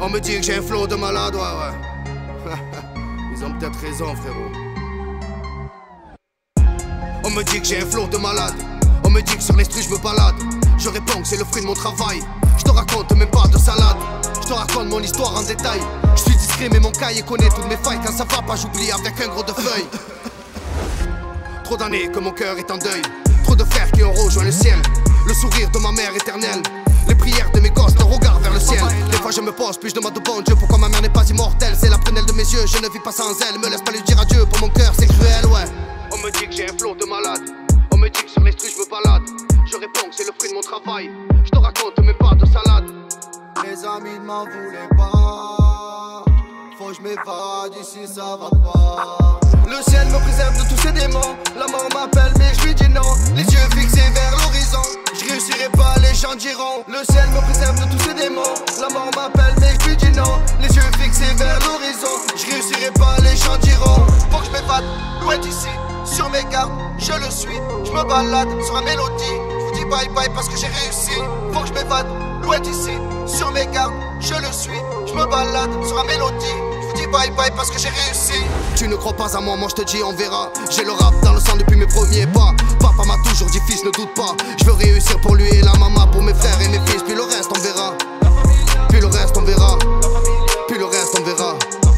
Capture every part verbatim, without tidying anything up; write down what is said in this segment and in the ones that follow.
On me dit que j'ai un flow de malade, ouais ouais. Ils ont peut-être raison frérot. On me dit que j'ai un flow de malade. On me dit que sur les streets je me balade. Je réponds que c'est le fruit de mon travail. Je te raconte même pas de salade. Je te raconte mon histoire en détail. Je suis discret mais mon cahier connaît toutes mes failles. Quand ça va pas j'oublie avec un gros de feuilles. Trop d'années que mon cœur est en deuil. Trop de frères qui ont rejoint le ciel. Le sourire de ma mère éternelle. Les prières de mes gosses, le regard vers le ciel. Des fois je me pose puis je demande au bon Dieu pourquoi ma mère n'est pas immortelle. C'est la prunelle de mes yeux, je ne vis pas sans elle. Me laisse pas lui dire adieu, pour mon cœur c'est cruel, ouais. On me dit que j'ai un flow de malade. On me dit que sur les streets je me balade. Je réponds que c'est le fruit de mon travail. Je te raconte même pas de salade. Les amis ne m'en voulaient pas. Faut que je m'évade ici ça va pas. Le ciel me préserve de tous ces démons. La mort m'appelle mais je lui dis non. Les yeux fixés vers l'horizon. Je réussirai pas, les gens diront. Le ciel me préserve de tous ces démons. La mort m'appelle mais je lui dis non. Les yeux fixés vers l'horizon. Je réussirai pas, les gens diront. Faut que je m'évade, loin d'ici. Sur mes gardes, je le suis. Je me balade sur la mélodie. Je vous dis bye bye parce que j'ai réussi. Faut que je m'évade, loin d'ici. Sur mes gardes, je le suis. Je me balade sur la mélodie. Je vous dis bye bye parce que j'ai réussi. Tu ne crois pas à moi, moi je te dis on verra. J'ai le rap dans le sang depuis mes premiers pas. Papa m'a toujours dit fils ne doute pas. Je veux réussir pour lui et la maman, pour mes frères et mes fils. Puis le reste on verra. Puis le reste on verra. Puis le reste on verra.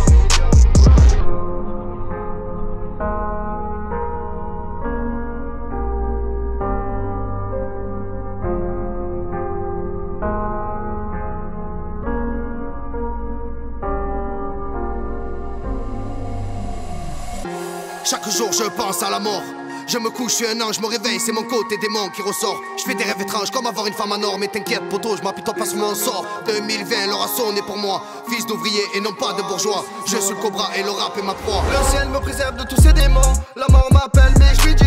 Chaque jour je pense à la mort. Je me couche, je suis un ange, je me réveille, c'est mon côté démon qui ressort. Je fais des rêves étranges comme avoir une femme en or. Mais t'inquiète poto, je m'apitoie pas sur mon sort. deux mille vingt, l'heure a sonné pour moi. Fils d'ouvrier et non pas de bourgeois. Je suis le cobra et le rap est ma proie. Le ciel me préserve de tous ces démons. La mort m'appelle mais je lui dis